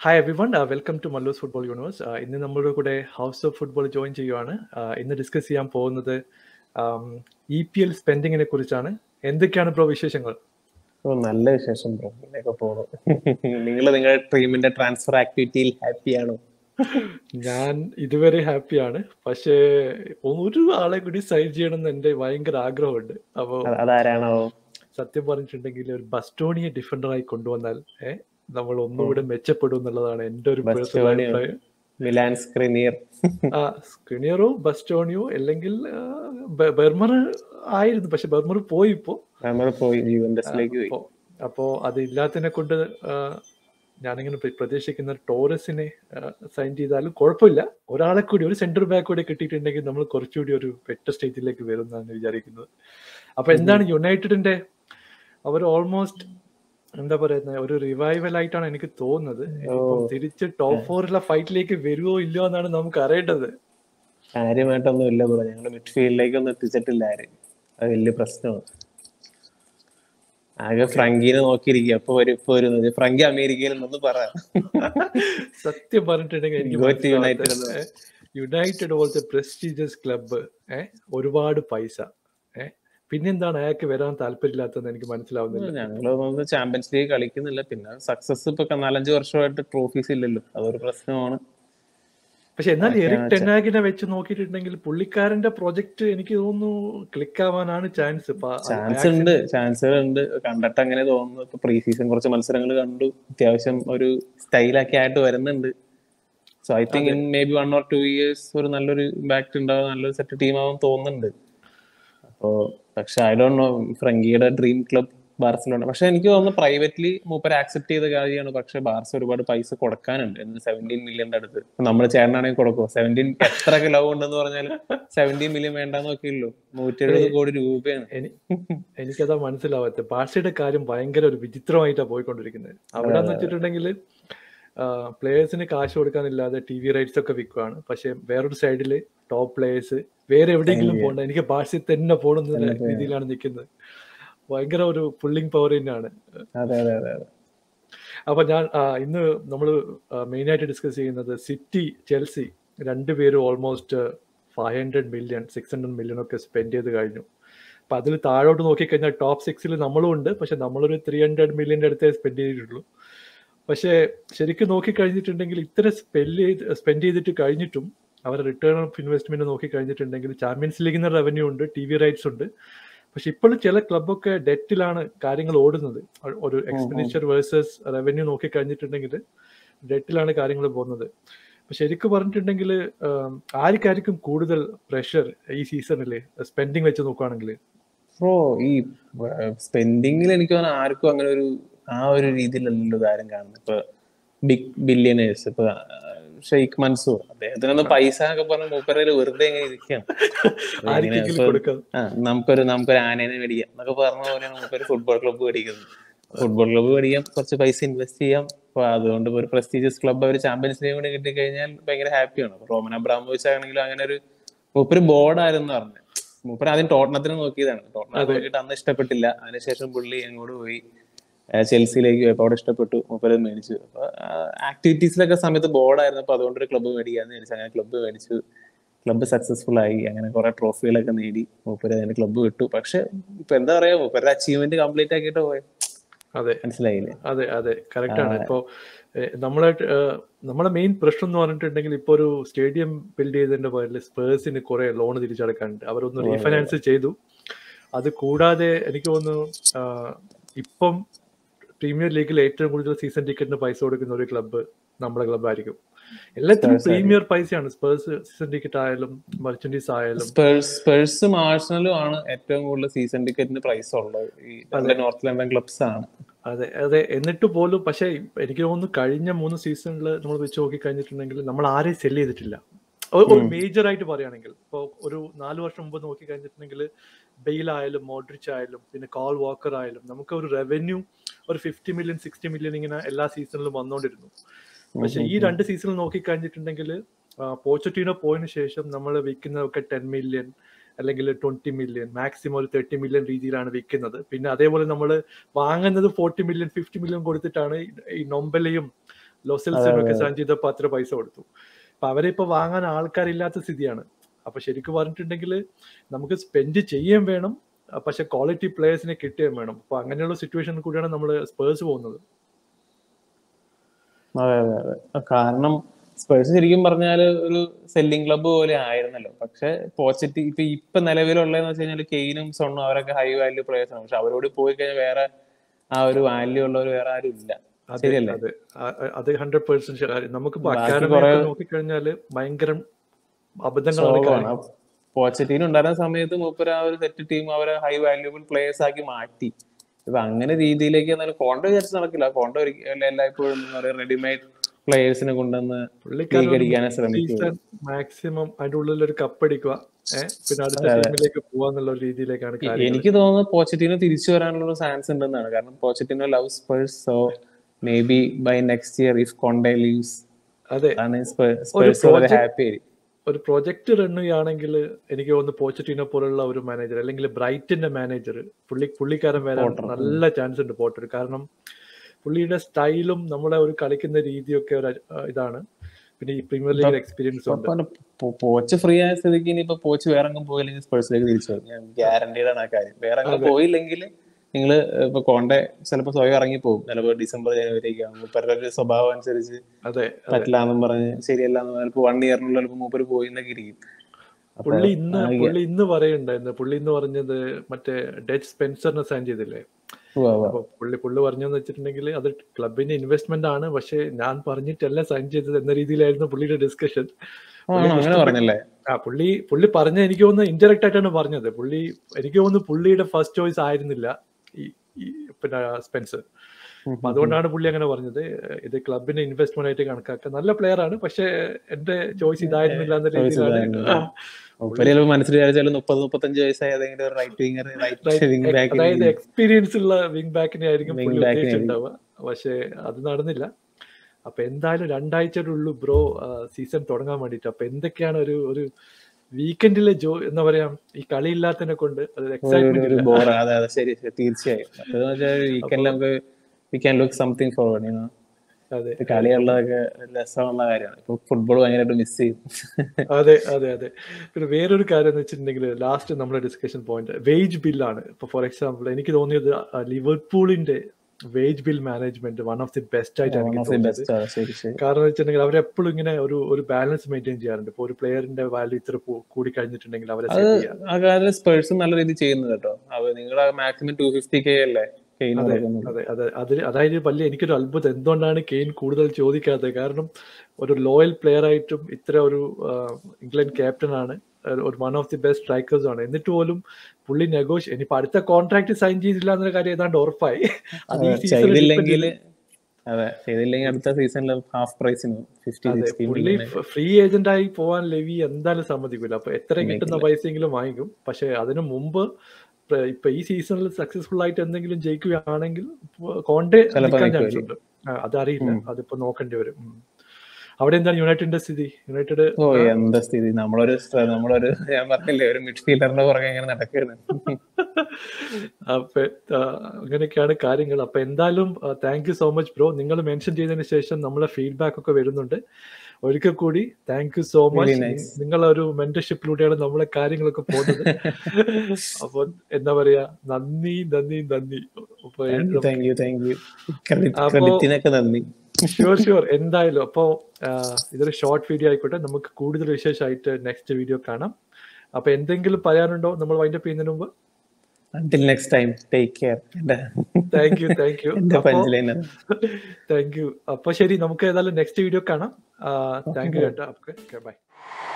Hi everyone, welcome to Mallu's football universe. ഇന്ന് നമ്മളുടെ കൂടെ ഹൗസ് ഓഫ് ഫുട്ബോൾ ജോയിൻ ചെയ്യുവാണ്. ഇന്ന് ഡിസ്കസ് ചെയ്യാൻ പോകുന്നത് EPL സ്പെൻഡിങ്ങിനെ കുറിച്ചാണ്. എന്തൊക്കെയാണ് ബ്രോ വിശേഷങ്ങൾ? നല്ല വിശേഷം ബ്രോ. ഇങ്ങനെയൊക്കെ പോണു. നിങ്ങളുടെ ടീമിന്റെ ട്രാൻസ്ഫർ ആക്ടിവിറ്റിയിൽ ഹാപ്പിയാണോ? ഞാൻ ഇതുവരെ ഹാപ്പിയാണ്. പക്ഷേ ഒരു ആളെ കൂടി സൈൻ ചെയ്യണമെന്ന് എൻ്റെ ഭയങ്കര ആഗ്രഹമുണ്ട്. അപ്പോൾ അതാരാണോ? സത്യം പറഞ്ഞിട്ടുണ്ടെങ്കിൽ ഒരു ബസ്റ്റോണിയെ ഡിഫൻഡറായി കൊണ്ടുവന്നാൽ നമ്മൾ ഒന്നുകൂടെ മെച്ചപ്പെടും എന്നുള്ളതാണ് എൻ്റെ ഒരു പേഴ്സണൽ അഭിപ്രായം. മിലാൻ സ്ക്രിനിയർ, സ്ക്രിനിയറോ ബസ്റ്റോണിയോ അല്ലെങ്കിൽ ബെർമർ ആയിരുന്നു. പക്ഷെ ബെർമർ പോയി ഇപ്പോ. അപ്പോ അത് ഇല്ലാത്തതിനെ കൊണ്ട് ഞാനിങ്ങനെ പ്രതീക്ഷിക്കുന്ന ടോറസിനെ സൈൻ ചെയ്താലും കുഴപ്പമില്ല. ഒരാളെ കൂടി, ഒരു സെന്റർ ബാക്ക് കൂടി കിട്ടിയിട്ടുണ്ടെങ്കിൽ നമ്മൾ കുറച്ചുകൂടി ഒരു ബെറ്റർ സ്റ്റേജിലേക്ക് വരും എന്നാണ് വിചാരിക്കുന്നത്. അപ്പൊ എന്താണ് യുണൈറ്റഡിന്റെ അവർ ഓൾമോസ്റ്റ് എന്താ പറയുന്നത്, ഒരു റിവൈവൽ ആയിട്ടാണ് എനിക്ക് തോന്നുന്നത്. തിരിച്ച് ടോപ്പ് 4 ഫൈറ്റിലേക്ക് വരുമോ ഇല്ലയോ എന്നാണ് നമുക്ക് അറിയേണ്ടത്. കാര്യമായിട്ടൊന്നും ഇല്ല ബ്രോ, ഞങ്ങളുടെ മിഡ്ഫീൽഡിലേക്ക് ഒന്നും എത്തിച്ചിട്ടില്ല ആരും. അത് വലിയ പ്രശ്നമാണ്. ആകെ ഫ്രങ്കിനെ നോക്കിയിരിക്കുക. അപ്പൊ വരുന്നത് ഫ്രങ്കി അമേരിക്കയിൽ നിന്ന് പറയാം. സത്യം പറഞ്ഞിട്ടുണ്ടെങ്കിൽ യുണൈറ്റഡ് പോലത്തെ പ്രസ്റ്റീജിയസ് ക്ലബ്ബ്, ഒരുപാട് പൈസ, പിന്നെന്താണ് അയാൾക്ക് വരാൻ താല്പര്യമില്ലാത്തതെന്ന് എനിക്ക് മനസ്സിലാവുന്നില്ല. ഞങ്ങള് ചാമ്പ്യൻസ് ലീഗ് കളിക്കുന്നില്ല, പിന്നെ സക്സസ് ഇപ്പൊ 4-5 വർഷമായിട്ട് ട്രോഫീസ് ഇല്ലല്ലോ, അതൊരു പ്രശ്നമാണ്. പക്ഷെ എന്നാൽ എറിക് ടെൻ ഹാഗിനെ വെച്ച് നോക്കിയിട്ടുണ്ടെങ്കിൽ പുള്ളിക്കാരന്റെ പ്രൊജക്ട് എനിക്ക് തോന്നുന്നു ക്ലിക്ക് ആവാനാണ് ചാൻസുകളുണ്ട്. കണ്ടിട്ട് അങ്ങനെ തോന്നുന്നു. ഇപ്പൊ പ്രീ സീസൺ കുറച്ച് മത്സരങ്ങൾ കണ്ടു, അത്യാവശ്യം ഒരു സ്റ്റൈലൊക്കെ ആയിട്ട് വരുന്നുണ്ട്. So I think in maybe 1 or 2 years ഒരു നല്ലൊരു ഇമ്പാക്ട് ഉണ്ടാവും, നല്ലൊരു സെറ്റ് ടീം ആവാൻ തോന്നുന്നുണ്ട്. അപ്പോ പക്ഷെ ഐ ഡോണ്ട് നോ, ഫ്രങ്കിയുടെ ഡ്രീം ക്ലബ് ബാർസലോണ. പക്ഷെ എനിക്ക് തോന്നുന്നു പ്രൈവറ്റ്ലി മൂപ്പര് ആക്സെപ്റ്റ് ചെയ്ത കാര്യമാണ്. പക്ഷെ ബാർസ ഒരുപാട് പൈസ കൊടുക്കാനുണ്ട്. 17 മില്യന്റെ അടുത്ത്. നമ്മൾ ചേട്ടനാണെങ്കിൽ കൊടുക്കും 17. എത്രയൊക്കെ ലവ് ഉണ്ടെന്ന് പറഞ്ഞാൽ 17 മില്യൺ വേണ്ടെന്ന് നോക്കിയല്ലോ. 170 കോടി രൂപയാണ്. എനിക്കതാ മനസ്സിലാവാത്ത. ബാർസയുടെ കാര്യം ഭയങ്കര ഒരു വിചിത്രമായിട്ടാണ് പോയിക്കൊണ്ടിരിക്കുന്നത്. അവിടെ എന്ന് വെച്ചിട്ടുണ്ടെങ്കിൽ പ്ലേയേഴ്സിന് കാശ് കൊടുക്കാനില്ലാതെ TV റൈറ്റ്സ് ഒക്കെ വിൽക്കുകയാണ്. പക്ഷെ വേറൊരു സൈഡില് ടോപ്പ് പ്ലേയേഴ്സ് വേറെ എവിടെയെങ്കിലും പോകണ്ട, എനിക്ക് ബാഴ്സയിൽ തന്നെ പോകണമെന്ന രീതിയിലാണ് നിൽക്കുന്നത്. ഭയങ്കര ഒരു പുള്ളിങ് പവർ തന്നെയാണ്. അപ്പൊ ഞാൻ ഇന്ന് നമ്മൾ മെയിനായിട്ട് ഡിസ്കസ് ചെയ്യുന്നത് സിറ്റി ചെൽസി രണ്ടുപേരും ഓൾമോസ്റ്റ് 500 മില്യൺ 600 മില്യൺ ഒക്കെ സ്പെൻഡ് ചെയ്ത് കഴിഞ്ഞു. അപ്പൊ അതിൽ താഴോട്ട് നോക്കിക്കഴിഞ്ഞാൽ ടോപ്പ് 6 നമ്മളും ഉണ്ട്. പക്ഷെ നമ്മളൊരു 300 മില്യൻ്റെ അടുത്തേ സ്പെൻഡ് ചെയ്തിട്ടുള്ളൂ. പക്ഷേ ശരിക്കും നോക്കിക്കഴിഞ്ഞിട്ടുണ്ടെങ്കിൽ ഇത്ര സ്പെൻഡ് ചെയ്തിട്ട് കഴിഞ്ഞിട്ടും അവരുടെ റിട്ടേൺ ഓഫ് ഇൻവെസ്റ്റ്മെന്റ് നോക്കി കഴിഞ്ഞിട്ടുണ്ടെങ്കിൽ ചാമ്പ്യൻസ് ലീഗിന് റവന്യൂ ഉണ്ട്, TV റൈറ്റ്സ് ഉണ്ട്. പക്ഷെ ഇപ്പോഴും ചില ക്ലബ്ബൊക്കെ ഡെറ്റിലാണ് കാര്യങ്ങൾ ഓടുന്നത്. ഒരു എക്സ്പെൻഡിച്ചർ വേഴ്സസ് റവന്യൂ നോക്കി കഴിഞ്ഞിട്ടുണ്ടെങ്കിൽ ഡെറ്റിലാണ് കാര്യങ്ങൾ പോകുന്നത്. അപ്പൊ ശരിക്കും പറഞ്ഞിട്ടുണ്ടെങ്കിൽ ആർക്കായിരിക്കും കൂടുതൽ പ്രഷർ ഈ സീസണില് സ്പെൻഡിങ് വെച്ച് നോക്കുകയാണെങ്കിൽ? ഈ സ്പെൻഡിങ്ങിൽ എനിക്ക് തോന്നുന്നു ആർക്കും അങ്ങനെ ആ ഒരു രീതിയിലല്ലോ കാര്യം കാണുന്നത്. ഇപ്പൊ ബിഗ് ബില്യനേഴ്സ്, ഇപ്പൊ ഷെയ്ഖ് മൻസൂർ, അദ്ദേഹത്തിനൊന്നും പൈസ ഒക്കെ പറഞ്ഞ മൂപ്പരയില് വെറുതെ എങ്ങനെ ഇരിക്കുകയാണ്. നമുക്കൊരു ആനേനെ മേടിക്കാം എന്നൊക്കെ പറഞ്ഞ പോലെയാണ് മൂപ്പര് ഫുട്ബോൾ ക്ലബ്ബ് മേടിക്കുന്നത്. ഫുട്ബോൾ ക്ലബ്ബ് മേടിക്കാം, കുറച്ച് പൈസ ഇൻവെസ്റ്റ് ചെയ്യാം. അപ്പൊ അതുകൊണ്ട് ഒരു പ്രസ്റ്റീജിയസ് ക്ലബ്ബ് അവർ ചാമ്പ്യൻസ് ലീഗ് കൂടി കിട്ടിക്കഴിഞ്ഞാൽ ഭയങ്കര ഹാപ്പിയാണ്. റോമൻ അബ്രാമോവിച്ച് ആണെങ്കിലും അങ്ങനെ ഒരു മൂപ്പര് ബോർഡായിരുന്നു പറഞ്ഞു. മൂപ്പര് ആദ്യം ടോട്ടനത്തിന് നോക്കിയതാണ്. ടോട്ടനം നോക്കിയിട്ട് അന്ന് ഇഷ്ടപ്പെട്ടില്ല. അതിനുശേഷം പുള്ളി അങ്ങോട്ട് പോയി ചെൽസിയിലേക്ക് പോയപ്പോ അവിടെ ഇഷ്ടപ്പെട്ടു, മൂപ്പര് മേടിച്ചു. അപ്പൊ ആക്ടിവിറ്റീസിലൊക്കെ സമയത്ത് ബോർഡായിരുന്നു. അപ്പൊ അതുകൊണ്ടൊരു ക്ലബ്ബ് മേടിക്കാന്ന് വിചാരിച്ചു. അങ്ങനെ ക്ലബ്ബ് മേടിച്ചു. ക്ലബ്ബ് സക്സസ്ഫുൾ ആയി. അങ്ങനെ കുറെ ട്രോഫികളൊക്കെ നേടി. മൂപ്പര് അതിന്റെ ക്ലബ്ബ് വിട്ടു. പക്ഷെ ഇപ്പൊ എന്താ പറയാ, മൂപ്പരുടെ അച്ചീവ്മെന്റ് കംപ്ലീറ്റ് ആക്കിയിട്ട് പോയത്. മനസ്സിലായില്ലേ? അതെ കറക്റ്റ് ആണ്. ഇപ്പോ നമ്മളെ മെയിൻ പ്രശ്നം എന്ന് പറഞ്ഞിട്ടുണ്ടെങ്കിൽ ഇപ്പൊ ഒരു സ്റ്റേഡിയം ബിൽഡ് ചെയ്തതിന്റെ പേരിൽ സ്പേഴ്സിന് കുറെ ലോൺ തിരിച്ചടക്കാനുണ്ട്. അവരൊന്ന് റീഫൈനാൻസ് ചെയ്തു. അത് കൂടാതെ എനിക്ക് തോന്നുന്നു ഇപ്പം പ്രീമിയർ ലീഗിൽ ഏറ്റവും കൂടുതൽ സീസൺ ടിക്കറ്റിന് പൈസ കൊടുക്കുന്ന ഒരു ക്ലബ്ബ് നമ്മുടെ ക്ലബ്ബ് ആയിരിക്കും. എല്ലാത്തിനും പ്രീമിയർ പൈസയാണ്. സ്പേഴ്സ് സീസൺ ടിക്കറ്റ് ആയാലും മർച്ചൻഡീസ് ആയാലും. സ്പേഴ്സും ആഴ്സണലും ആണ് ഏറ്റവും കൂടുതൽ സീസൺ ടിക്കറ്റിന് പ്രൈസ് ഉള്ളത്. ഈ നോർത്ത് ലണ്ടൻ ക്ലബ്സ് ആണ്. അതെ എന്നിട്ട് പോലും പക്ഷെ എനിക്ക് തോന്നുന്നു കഴിഞ്ഞ 3 സീസണിൽ നമ്മൾ വെച്ച് നോക്കി കഴിഞ്ഞിട്ടുണ്ടെങ്കിൽ നമ്മൾ ആരെയും സെല് ചെയ്തിട്ടില്ല. ഒരു മേജർ ആയിട്ട് പറയുകയാണെങ്കിൽ ഇപ്പോൾ ഒരു 4 വർഷം മുമ്പ് നോക്കി കഴിഞ്ഞിട്ടുണ്ടെങ്കിൽ ബെയിൽ ആയാലും മോഡ്രിച്ച് ആയാലും പിന്നെ കോൾ വാക്കർ ആയാലും നമുക്ക് ഒരു റവന്യൂ ഒരു 50 മില്യൺ 60 മില്യൺ ഇങ്ങനെ എല്ലാ സീസണിലും വന്നുകൊണ്ടിരുന്നു. പക്ഷെ ഈ 2 സീസണിൽ നോക്കി കഴിഞ്ഞിട്ടുണ്ടെങ്കിൽ പോച്ചറ്റീനോ പോയതിനു ശേഷം നമ്മൾ വിൽക്കുന്നതൊക്കെ 10 മില്യൺ അല്ലെങ്കിൽ 20 മില്യൺ, മാക്സിമം ഒരു 30 മില്യൺ രീതിയിലാണ് വിൽക്കുന്നത്. പിന്നെ അതേപോലെ നമ്മൾ വാങ്ങുന്നത് 40 മില്യൺ 50 മില്യൺ കൊടുത്തിട്ടാണ് ഈ നൊമ്പലയും ലോസെൽസിനൊക്കെ സൈൻ ചെയ്തപ്പോൾ അത്ര പൈസ കൊടുത്തു. അപ്പൊ അവരെ ഇപ്പൊ വാങ്ങാൻ ആൾക്കാരില്ലാത്ത സ്ഥിതിയാണ്. അപ്പൊ ശരിക്കും പറഞ്ഞിട്ടുണ്ടെങ്കിൽ നമുക്ക് സ്പെൻഡ് ചെയ്യുകയും വേണം, പക്ഷെ ക്വാളിറ്റി പ്ലേയേഴ്സിനെ കിട്ടുകയും വേണം. അപ്പൊ അങ്ങനെയുള്ള സിറ്റുവേഷനിൽ കൂടിയാണ് നമ്മൾ സ്പേഴ്സ് പോകുന്നത്. അതെ അതെ അതെ. കാരണം സ്പേഴ്സ് ശരിക്കും പറഞ്ഞാല് ഒരു സെല്ലിംഗ് ക്ലബ്ബ് പോലെ ആയിരുന്നല്ലോ. പക്ഷെ പോസിറ്റീവ് ഇപ്പൊ നിലവിലുള്ളതെന്ന് വെച്ച് കഴിഞ്ഞാൽ കെയ്നും സൊണ്ണും അവരൊക്കെ ഹൈ വാല്യൂ പ്ലേയേഴ്സ് ആണ്. പക്ഷെ അവരോട് പോയി കഴിഞ്ഞാൽ വേറെ ആ ഒരു വാല്യൂ ഉള്ളവർ വേറെ ആരും ഇല്ല. ശരിയല്ലേ? അത് 100% നമുക്കിപ്പോ ബാക്കി അക്കാഡമി കുറെ ഒക്കെ നോക്കിക്കഴിഞ്ഞാല് ഭയങ്കര അബദ്ധങ്ങളാണ് സോളാണ്. കാര്യങ്ങൾ. പോച്ചറ്റീന് ഉണ്ടായിരുന്ന സമയത്ത് മൂപ്പര് ആ ഒരു സെറ്റ് ടീം അവരെ ഹൈ വാല്യൂബിൾ പ്ലേയേഴ്സ് ആക്കി മാറ്റി. ഇപ്പൊ അങ്ങനെ രീതിയിലേക്ക് എന്നാലും കോണ്ട വിചാരിച്ച് നടക്കില്ല. കോണ്ട ഒരിക്കലും എല്ലായ്പ്പോഴും എന്താ പറയുക റെഡിമെയ്ഡ് പ്ലേയേഴ്സിനെ കൊണ്ടുവന്ന് പുള്ളിക്കാരൻ ലീഗ് ഒരു അടിക്കാനേ 3 ശ്രമിക്കുള്ളൂ. സീസൺ മാക്സിമം അതിന്റെ ഉള്ളിൽ ഒരു കപ്പ് അടിക്കുക, പിന്നെ അടുത്ത ടീമിലേക്ക് പോവാന്നുള്ള രീതിയിലേക്കാണ് കാര്യങ്ങൾ. എനിക്ക് തോന്നുന്നത് പോച്ചറ്റീനോ തിരിച്ചു വരാനുള്ള ചാൻസ് ഉണ്ടെന്നാണ്. കാരണം Pochettino love Spurs, so maybe by next year if Conte leaves അതെ, സ്പേഴ്സ് വളരെ ഹാപ്പി ആയിരിക്കും. ഒരു പ്രൊജക്ട് റൺ ചെയ്യുകയാണെങ്കിൽ എനിക്ക് തോന്നുന്നു പോച്ചറ്റീനോ പോലുള്ള ഒരു മാനേജർ അല്ലെങ്കിൽ ബ്രൈറ്റിന്റെ മാനേജർ പുള്ളിക്കാരൻ വരാൻ നല്ല ചാൻസ് ഉണ്ട് പോട്ടർ. കാരണം പുള്ളിയുടെ സ്റ്റൈലും നമ്മളെ ഒരു കളിക്കുന്ന രീതിയൊക്കെ ഒരു ഇതാണ്. പിന്നെ ഈ പ്രീമിയർ ലീഗ് എക്സ്പീരിയൻസ് ഉണ്ട്. പോച്ച് ഫ്രീ ആയ സ്ഥിതിക്ക് ഇനിയിപ്പോ പോച്ച് വേറെ അങ്ങ് പോയില്ലെങ്കിൽ സ്പേഴ്സിലേക്ക് തിരിച്ചു വരും. ഞാൻ ഗ്യാരണ്ടീഡ് ആണ് ആ കാര്യം. വേറെ അങ്ങ് പോയില്ലെങ്കിൽ നിങ്ങള് ഇപ്പൊ കോണ്ടെ ചിലപ്പോ സ്വയം ഇറങ്ങി പോകും. ചിലപ്പോൾ ഡിസംബർ ജനുവരിക്ക് മൂപ്പരുടെ സ്വഭാവം അനുസരിച്ച് പറ്റില്ലാന്നും പറഞ്ഞ് ശരിയല്ലാന്ന് ചിലപ്പോൾ 1 ഇയറിനുള്ള ചിലപ്പോൾ മൂപ്പര് പോയി എന്നൊക്കെ ഇരിക്കും. പുള്ളി ഇന്ന് പറയുണ്ടായിരുന്നു. പുള്ളി ഇന്ന് പറഞ്ഞത് മറ്റേ ഡച്ച് സ്പെൻസറിനെ സൈൻ ചെയ്തില്ലേ. അപ്പൊ പുള്ളി പറഞ്ഞെന്ന് വെച്ചിട്ടുണ്ടെങ്കിൽ അത് ക്ലബിന്റെ ഇൻവെസ്റ്റ്മെന്റ് ആണ്, പക്ഷെ ഞാൻ പറഞ്ഞിട്ടല്ല സൈൻ ചെയ്തത് എന്ന രീതിയിലായിരുന്നു പുള്ളിയുടെ ഡിസ്കഷൻ. പുള്ളി പറഞ്ഞ എനിക്ക് തോന്നുന്നു ഇൻഡയറക്റ്റ് ആയിട്ടാണ് പറഞ്ഞത്. എനിക്ക് തോന്നുന്നു പുള്ളിയുടെ ഫസ്റ്റ് ചോയ്സ് ആയിരുന്നില്ല പിന്നെ സ്പെൻസർ. അപ്പൊ അതുകൊണ്ടാണ് പുള്ളി അങ്ങനെ പറഞ്ഞത്. ഇത് ക്ലബിന്റെ ഇൻവെസ്റ്റ്മെന്റ് ആയിട്ട് കണക്കാക്കുക. നല്ല പ്ലെയർ ആണ്, പക്ഷെ എന്റെ ചോയ്സ് ഇതായിരുന്നില്ല എന്ന രീതിയിലാണ്. മനസ്സിൽ വിചാരിച്ചാലും 30-35 വയസ്സായ അതായത് എക്സ്പീരിയൻസ് ഉള്ള വിങ് ബാക്കിനെ ആയിരിക്കും പുള്ളി ഉദ്ദേശിച്ചിട്ടുണ്ടാവുക, പക്ഷെ അത് നടന്നില്ല. അപ്പൊ എന്തായാലും 2 ആഴ്ചയുടെ ഉള്ളൂ ബ്രോ സീസൺ തുടങ്ങാൻ വേണ്ടിട്ട്. അപ്പൊ എന്തൊക്കെയാണ് ഒരു വീക്കെൻഡിലെ എന്താ പറയാ, ഈ കളി ഇല്ലാത്തതിനെ കൊണ്ട് തീർച്ചയായും കളിയുള്ളതൊക്കെ രസമുള്ള കാര്യമാണ്. ഇപ്പൊ ഫുട്ബോൾ ഭയങ്കരമായിട്ട് മിസ് ചെയ്യും. അതെ അതെ അതെ. പിന്നെ വേറൊരു കാര്യം എന്ന് വെച്ചിട്ടുണ്ടെങ്കിൽ ലാസ്റ്റ് നമ്മുടെ ഡിസ്കഷൻ പോയിന്റ് വേജ് ബില്ലാണ്. ഇപ്പൊ ഫോർ എക്സാമ്പിൾ എനിക്ക് തോന്നിയത് ലിവർപൂളിന്റെ wage bill management one of the best ആയിട്ടാണ് എനിക്ക് തോന്നിയത്. കാരണം വെച്ചിട്ടുണ്ടെങ്കിൽ അവരെപ്പോഴും ഇങ്ങനെ ഒരു ബാലൻസ് മെയിൻറ്റെയിൻ ചെയ്യാറുണ്ട്. ഇപ്പൊ ഒരു പ്ലെയറിന്റെ വാല്യൂ ഇത്ര കൂടി കഴിഞ്ഞിട്ടുണ്ടെങ്കിൽ അവരെ സ്പേഴ്സും നല്ല രീതിയിൽ ചെയ്യുന്നത് കേട്ടോ. നിങ്ങളുടെ മാക്സിമം 250K അല്ലേ? അതായത് വലിയ എനിക്കൊരു അത്ഭുതം എന്തുകൊണ്ടാണ് കെയ്ൻ കൂടുതൽ ചോദിക്കാത്തത്. കാരണം ഒരു ലോയൽ പ്ലെയർ ആയിട്ടും ഇത്ര ഒരു ഇംഗ്ലണ്ട് ക്യാപ്റ്റൻ ആണ്, ഒരു one of the best strikers ആണ്. എന്നിട്ട് പോലും പുള്ളി ഇനിയിപ്പോ അടുത്ത കോൺട്രാക്ട് സൈൻ ചെയ്തില്ല എന്ന കാര്യം ഏതാണ്ട് ഉറപ്പായി. അത് ഈ സീസണിൽ അടുത്ത സീസണിൽ ഹാഫ് പ്രൈസിന് പുള്ളി ഫ്രീ ഏജന്റ് ആയി പോവാൻ ലെവി എന്തായാലും സമ്മതിക്കില്ല. അപ്പൊ എത്ര കിട്ടുന്ന പൈസയെങ്കിലും വാങ്ങിക്കും. പക്ഷെ അതിനു മുമ്പ് ഇപ്പൊ ഈ സീസണിൽ സക്സസ്ഫുൾ ആയിട്ട് എന്തെങ്കിലും ജയിക്കുകയാണെങ്കിൽ കോണ്ടെ നിൽക്കാൻ ചാൻസ് ഉണ്ട്. അതറിയില്ല, അതിപ്പോ നോക്കേണ്ടി വരും. അവിടെ എന്താണ് യുണൈറ്റഡിന്റെ സ്ഥിതി? യുണൈറ്റഡ് എന്താ സ്ഥിതി? നമ്മളൊരു ഞാൻ പറഞ്ഞില്ലേ ഒരു മിഡ്ഫീൽഡറിന്റെ പുറകെ ഇങ്ങനെ നടക്കുകയാണ്. അപ്പൊ അങ്ങനെയൊക്കെയാണ് കാര്യങ്ങൾ. അപ്പൊ എന്തായാലും thank you so much bro. നിങ്ങൾ മെൻഷൻ ചെയ്തതിന് ശേഷം നമ്മളെ ഫീഡ്ബാക്ക് ഒക്കെ വരുന്നുണ്ട്. ഒരിക്കൽ കൂടി താങ്ക് യു സോ മച്ച്. നിങ്ങളൊരു മെന്റർഷിപ്പിലൂടെയാണ് നമ്മളെ കാര്യങ്ങളൊക്കെ പോകുന്നത്. അപ്പൊ എന്താ പറയാ, നന്ദി. ഷുവർ എന്തായാലും. അപ്പോ ഇതൊരു ഷോർട്ട് വീഡിയോ ആയിക്കോട്ടെ. നമുക്ക് കൂടുതൽ വിശേഷമായിട്ട് നെക്സ്റ്റ് വീഡിയോ കാണാം. അപ്പൊ എന്തെങ്കിലും പറയാനുണ്ടോ നമ്മൾ വൈൻഡപ്പ് ചെയ്യുന്നതിന് മുമ്പ്? Until next time, take care. Thank you. അപ്പൊ ശരി, നമുക്ക് ഏതായാലും നെക്സ്റ്റ് വീഡിയോ കാണാം. താങ്ക് യു കേട്ടോ. ബൈ.